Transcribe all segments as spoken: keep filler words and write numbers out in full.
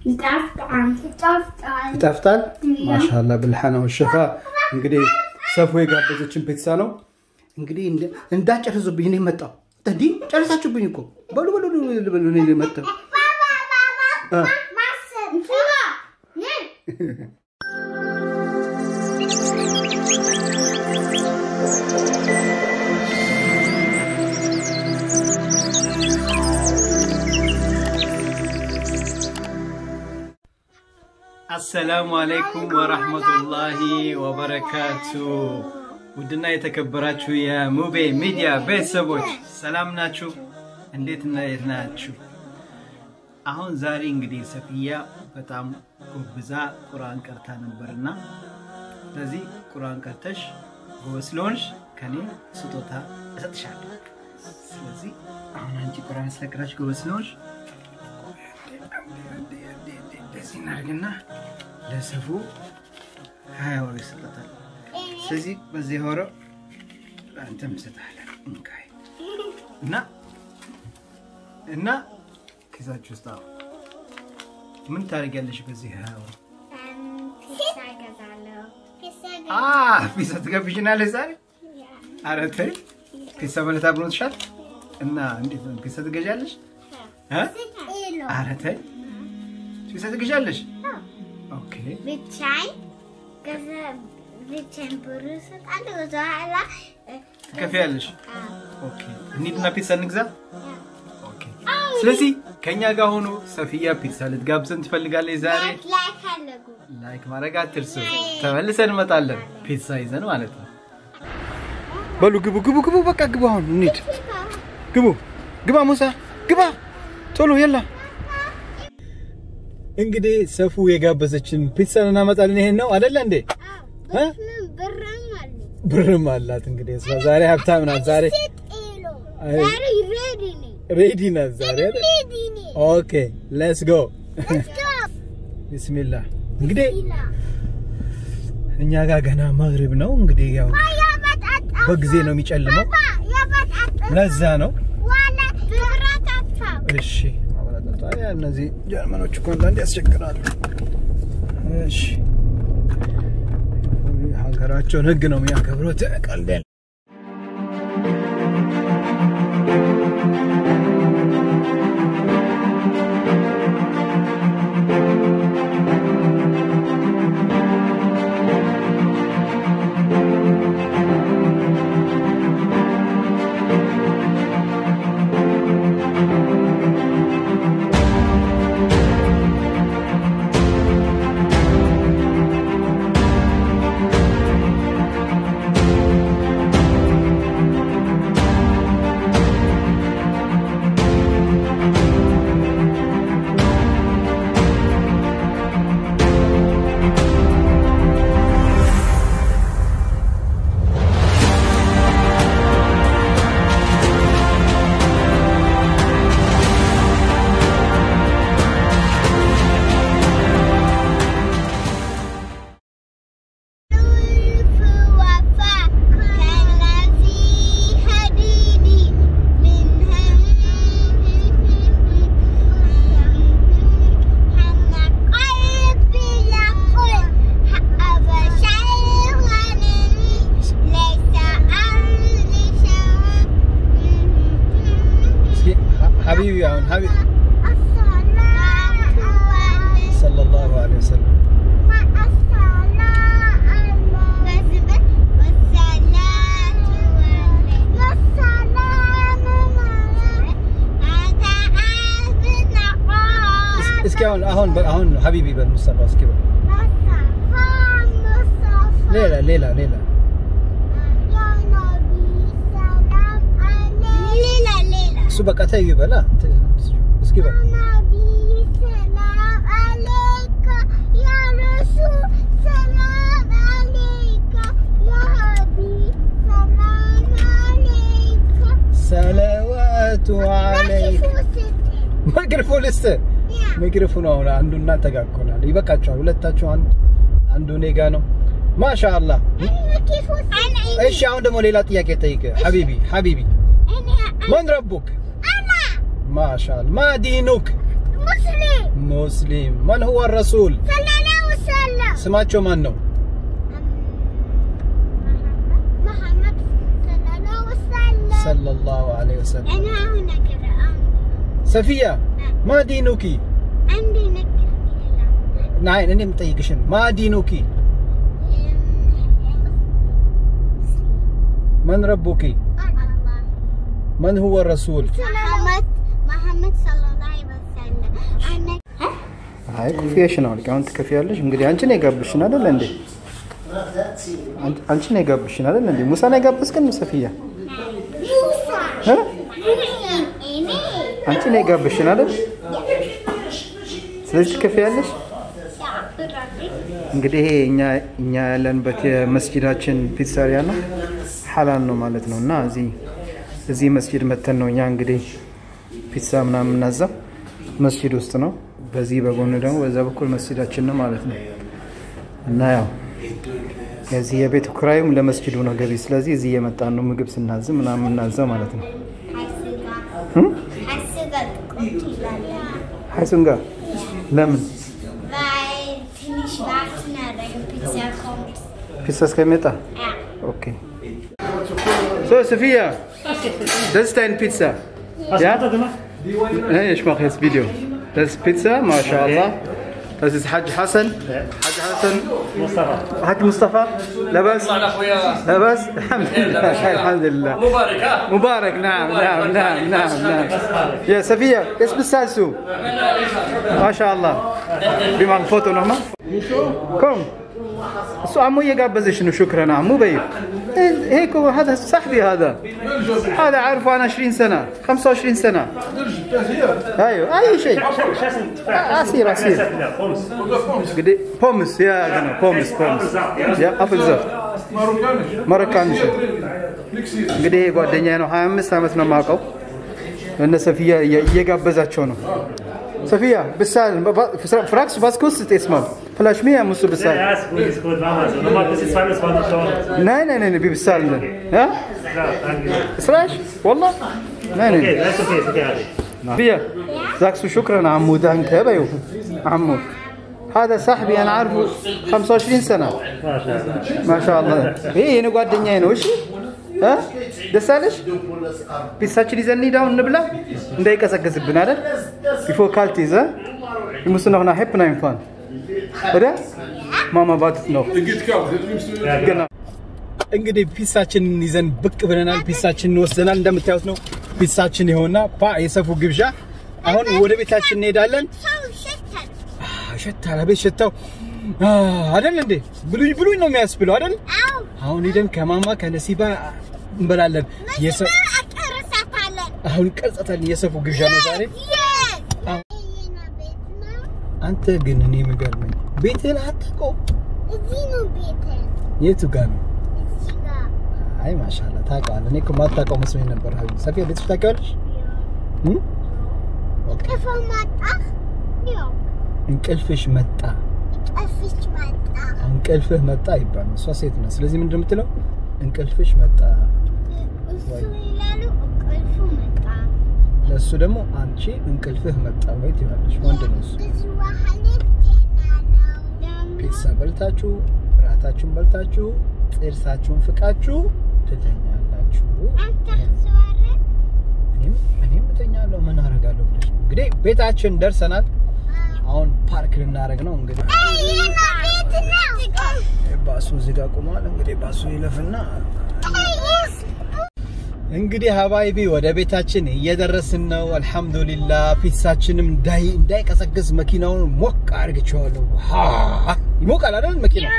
يطفطال يطفطال يطفطال ما شاء الله بالحنا والشفاء እንግዲህ ሰፉ የጋበዘችን ፒዛ ነው እንግዲህ እንዳጨርሱብኝ ነው መጣው ተዲ ጨርሳችሁብኝ እኮ በሉ በሉ በሉ ነው መጣው አ ማሰን ፍራ السلام عليكم ورحمة الله وبركاته ودنا يتكبراتشو يا موبي ميديا بيسبوش سلام ناتشو انديت ناتشو اهون زاري انجدي سفيا بتام كوبزا قرآن كرتان برنا لذي قرآن كرتش بوسلونش كاني سطوتا ستشاك لذي اهون انجي قرآن سلكراش بوسلونش لذي نارجنا لسفو هاي وري سطتال سزي بزي هورو انت مستحيل اوكي نا نا كذا جوستاو من تاريخلش بزي هاو بيسا غزالو بيسا اه بيسا تقبيشنا لزاري عرفتي بيسا ولا تابلون شات እና እንዴት ነው ፒሳ ትገዣለሽ እ አረተይ ፒሳ ትገዣለሽ ኦኬ ብቻይ ከዛ ብቻይ ብሩስ አንተ ወዛላ ከፈያለሽ ኦኬ እንዴት ነው ፒሳ እንግዛ ኦኬ ስለዚህ ከኛ ጋር ሆኖ ሰፊያ ፒሳ ልትጋብዘን ትፈልጋለች ዛሬ ላይክ አለጉ ላይክ ማድረግ አትርሱ ተመልሰን እንመጣለን ፒሳ ይዘን ማለት ነው በሉ ግቡ ግቡ ግቡ በቃ ግቡ አሁን እንሂድ ግቡ ግባ ሙሳ ግባ ቶሎ يلا እንግዲህ ሰፉ የጋበዘችን ፒዛ እናመጣለን ይሄን ነው አይደል እንዴ እ ብርም አለ ብርም አላት እንግዲህ ዛሬ ሀብታም ናት ዛሬ ዛሬ ሬዲ ነኝ ሬዲ ናት ዛሬ ኦኬ ሌትስ ጎ ቢስሚላህ እንግዲህ እኛ ጋር ገና መግሪብ ነው እንግዲህ ያው በጊዜ ነው የሚጨልመው ለዛ ነው ዋላ ብራታፋ እሺ አብራታ ያ እነዚህ ጀርመኖች እኮ አንዳንዴ ያስቸግራሉ እሺ ሀገራቸውን ህግ ነው የሚያከብሩት ቀልደን حبيبي يا حبيبي صلى الله عليه وسلم اسكي هون هون هون حبيبي بالمصطفى اسكي ليلى ليلى ليلى سبق أتاي بلا اسكي بقى نبي سلام عليك يا رسول سلام عليك يا حبيب سلام عليك صلوات عليك ميكروفون لسه ميكروفون هنا عندنا تقاكونا يبقاچوا ሁለታችሁ አንድ አንዱ ኔጋ ነው ማሻአላህ እሺ አሁን ደግሞ ሌላ ጥያቄ ጠይቀ حبيبي حبيبي من ربك انا ما شاء الله ما دينك مسلم مسلم من هو الرسول صلى الله عليه وسلم سمعتوا من ነው محمد صلى الله عليه وسلم صلى الله عليه وسلم انا هنا كده صفية ما دينك عندي نكر نعم انا مطيقشن ما دينك من ربك الله من هو الرسول محمد محمد صلى الله عليه وسلم انا هاي كفيش ነው አሁን ትከፊያለሽ እንግዲህ አንቺ ነው የጋብሽን አይደል እንዴ አንቺ ነው የጋብሽን አይደል እንዴ ሙሳ ነው የጋብስከን ሰፊያ موسى ها انا አንቺ ነው የጋብሽን አይደል ስለዚህ ትከፊያለሽ እንግዲህ እኛ እኛ ያለንበት የመስጊዳችን ፒዛሪያ ነው ሐላል ነው ማለት ነውና እዚህ እዚህ መስጊድ መተን ነው እኛ እንግዲህ ፒዛ ምናምን እናዛው መስጊድ ውስጥ ነው በዚህ በጎን ደግሞ በዛ በኩል መስጊዳችን ነው ማለት ነው እና ያው የዚህ የቤቱ ክራዩም ለመስጊዱ ነው ገቢ ስለዚህ እዚህ የመጣን ነው ምግብ ስናዝ ምናምን እናዛው ማለት ነው حسيت ሐይሱንጋ ለምን weil ziemlich warten der Pizza kommt ፒዛ እስከሚመጣ ja اوكي so Sophia das ist dein Pizza ja nee ich mache jetzt Video das ist Pizza maşallah das ist Haj Hassan Haj Hassan مصطفى Haj Mustafa لبس لبس الحمد لله الحمد لله مبارك ها مبارك نعم نعم نعم نعم نعم يا صفية ايش بتسالسوا ما شاء الله بما الفوتو نعم كم سو عمو يقابزش انه شكرا عمو بي هيك هذا صاحبي هذا هذا عارفه انا عشرين سنه خمسة وعشرين سنه ايوه اي شيء عصير عصير قد بومس يا غنا بومس بومس يا ابل زفت ماركانش እንግዲህ ጓደኛዬ ነው ሀያ አምስት አመት ነው ማቀው እነ ሰፊያ እየጋበዛቸው ነው ሰፊያ ብሳል ፍራክስ ባስኮስ ተስማል فلاش مية مش بسال Ja, ist gut, ist gut, machen wir so. Nochmal bis zweiundzwanzig Stunden. nein nein nein بيبسال ها Ja, danke. فلاش والله nein Okay, nein das ist okay, ist okay, Adi. فيا sagst du شكرا عمو دانك بيو عمو هذا صاحبي انا عارفه خمسة وعشرين سنه ما شاء الله. ما شاء الله ايه انا ጓደኛዬ ነው እሺ ها ደሳለሽ ፒሳችን ይዘን ዳውን እንብላ እንዳይቀሰቀስብን አይደል before ካልቲዝ wir müssen noch nach Heppenheim fahren oder ማማ ባትት ነው genau እንግዲህ ፒሳችንን ይዘን ብቅ ብለናል ፒሳችንን ወስደናል እንደምታዩት ነው ፒሳችን ይሆንና ፓ የሰፉ ግብዣ አሁን ወደ ቤታችን እንሄዳለን ሸታላ ቤት ሸታው አይደል እንዴ ብሉኝ ብሉኝ ነው የሚያስብለው አይደል አሁን ሄደን ከማማ ከነሲባ እንበላለን የሰው አቀረሳታለን አሁን ቀርጸታል የሰፉ ግብዣ ነው ዛሬ አንተ ግን እኔ ምገርመኝ ቤትህን አትቆ እዚህ ነው ቤትህ የቱ ጋር ነው እዚህ ጋር አይ ማሻአላ ታውቃለህ እኔ እኮ ማታውቀው መስሎኝ ነበር ሀቢ ሰፊያ ቤትሽ ታውቂዋለሽ እም እንቅልፍ መጣ ያው እንቅልፍሽ መጣ እንቅልፍሽ መጣ እንቅልፍህ መጣ ይባላል እሷ ሴት ነው ስለዚህ ምንድነው የምትለው እንቅልፍሽ መጣ እሱ ይላሉ እንቅልፉ መጣ ለሱ ደግሞ አንቺ እንቅልፍህ መጣ ወይ ትያለሽ ወንድ ነው እሱ እዚህ ዋህለት ተናለው ፒዛ በልታችሁ ራታችሁን በልታችሁ ጥርሳችሁን ፍቃችሁ ትተኛላችሁ አንተ ሰዋረ እኔም እኔም እተኛለሁ ምን አደርጋለሁ ብለሽ እንግዲህ ቤታችን ደርሰናል አሁን ፓርክ ልናደርግ ነው እንግዲህ አይና ቤት ነው ባሱ እዚህ ጋር ቆሟል እንግዲህ ባሱ ይለፍና እንግዲህ ሀባይቢ ወደ ቤታችን እየደረስን ነው አልহামዱሊላህ ፒሳችንም እንዳይ እንዳይቀሰቅስ መኪናውን ሞቅ አድርገቸዋለሁ ይሞቃል አይደል መኪናው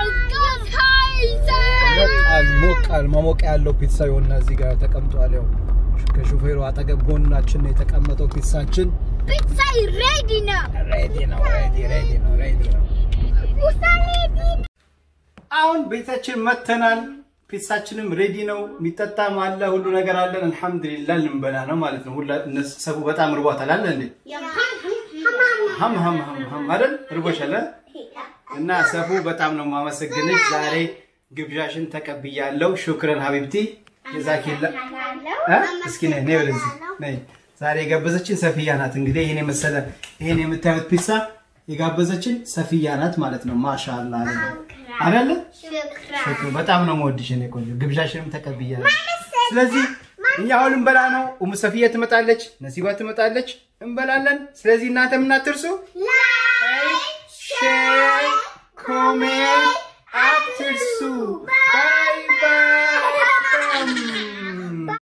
ሞቃል ሞቃል ማሞቅ ያለው ፒሳ ይሆንና እዚህ ጋር ተቀምጧል ያው ከሹፌሩ አጠገብ ጎናችን ነው የተቀመጠው ፒሳችን ፒዛ ሬዲ ነው ሬዲ ነው ሬዲ ሬዲ ነው ሬዲ ነው ሙሳሌዲ አሁን ቤታችን መተናል ፒሳችንም ሬዲ ነው ሚጠጣም አለ ሁሉ ነገር አለን አልহামዱሊላህ ልንበላ ነው ማለት ነው ሁላ ሰቡ በጣም ርቧታል አለ እንዴ ሀም ሀም ሀም ሀም አይደል ርቦሻል እና ሰቡ በጣም ነው ማመሰግንሽ ዛሬ ግብዣሽን ተቀብያለሁ ሹክራን ሀቢብቲ ጀዛኪላ እ እስኪ ነይ ነይ ወደዚህ ነይ ዛሬ የጋበዘችን ሰፊያ ናት እንግዲህ ይሄን መሰለ ይሄን የምታዩት ፒዛ የጋበዘችን ሰፊያ ናት ማለት ነው ማሻአላህ አይደለ ሽክራ በጣም ነው የምወድሽ እኔ ቆንጆ ግብዣሽንም ተቀብያለሁ ስለዚህ እኛ አሁን እንበላ ነው ኡሙ ሰፊያ ትመጣለች ነሲባ ትመጣለች እንበላለን ስለዚህ እናንተ ምን አትርሱ ላይክ ሼር